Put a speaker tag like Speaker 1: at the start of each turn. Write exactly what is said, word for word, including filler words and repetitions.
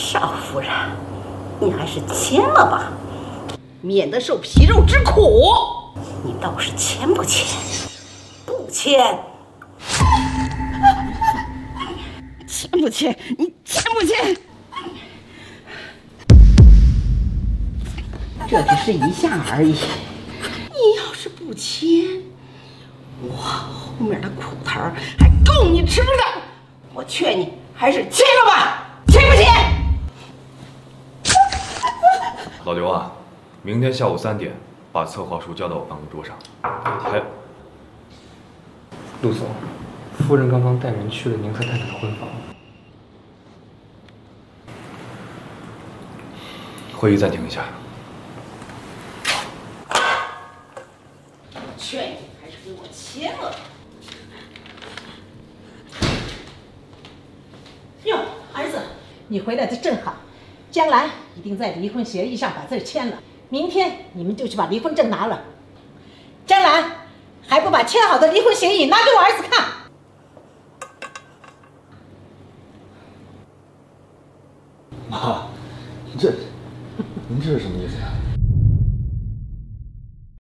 Speaker 1: 少夫人，你还是签了吧，免得受皮肉之苦。你倒是签不签？不签。签不签？你签不签？这只是一下而已。你要是不签，我后面的苦头还够你吃的。我劝你还是签了吧，签不签？
Speaker 2: 老刘啊，明天下午三点把策划书交到我办公桌上。还有，
Speaker 3: 陆总，夫人刚刚带人去了您和太太的婚房。
Speaker 2: 会议暂停一下。
Speaker 1: 劝你还是给我签了。哟，儿子，你回来的正好，江兰一定在离婚协议上把字签了，明天你们就去把离婚证拿了。江兰，还不把签好的离婚协议拿给我儿子看？
Speaker 4: 妈，这，您这是什么意思呀？